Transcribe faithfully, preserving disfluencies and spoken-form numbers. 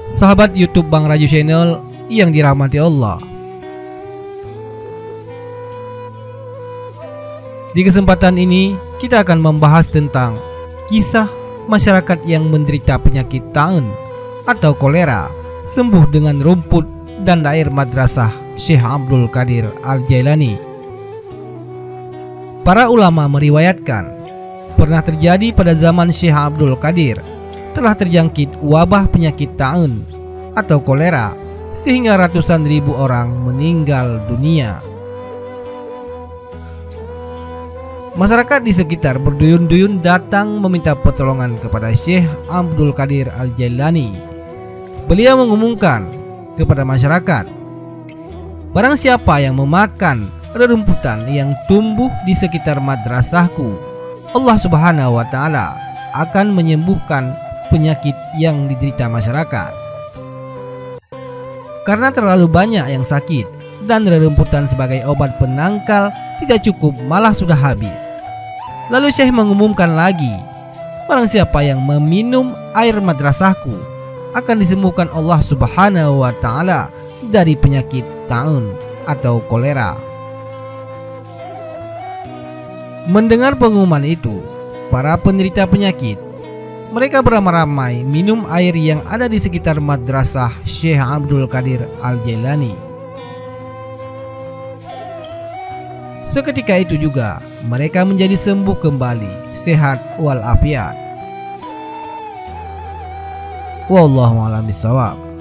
Sahabat YouTube Bang Raju Channel yang dirahmati Allah. Di kesempatan ini kita akan membahas tentang kisah masyarakat yang menderita penyakit taun atau kolera sembuh dengan rumput dan air madrasah Syekh Abdul Qadir Al-Jailani. Para ulama meriwayatkan pernah terjadi pada zaman Syekh Abdul Qadir telah terjangkit wabah penyakit taun atau kolera sehingga ratusan ribu orang meninggal dunia. Masyarakat di sekitar berduyun-duyun datang meminta pertolongan kepada Syekh Abdul Qadir Al-Jailani. Beliau mengumumkan kepada masyarakat, barang siapa yang memakan rerumputan yang tumbuh di sekitar madrasahku, Allah Subhanahu wa Ta'ala akan menyembuhkan penyakit yang diderita masyarakat. Karena terlalu banyak yang sakit dan rerumputan sebagai obat penangkal tidak cukup, malah sudah habis. Lalu Syekh mengumumkan lagi, barang siapa yang meminum air madrasahku akan disembuhkan Allah Subhanahu wa Ta'ala dari penyakit taun atau kolera. Mendengar pengumuman itu, para penderita penyakit mereka beramai-ramai minum air yang ada di sekitar madrasah Syekh Abdul Qadir Al-Jailani. Seketika itu juga mereka menjadi sembuh kembali, sehat walafiat. Wallahu a'lam bishawab.